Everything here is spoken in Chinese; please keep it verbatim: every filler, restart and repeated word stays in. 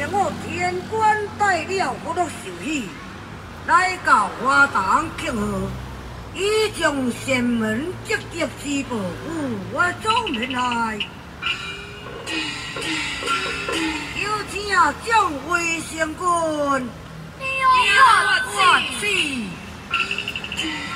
我天官带了我的寿喜，来到花堂庆贺，已将仙门直接施报于我宗门内。有请将位仙君， 你有万岁！